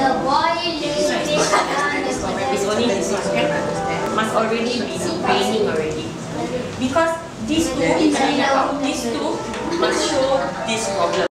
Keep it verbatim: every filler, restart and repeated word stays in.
It's only this one, okay? Must already be raining already. Because these two, these two must show this problem.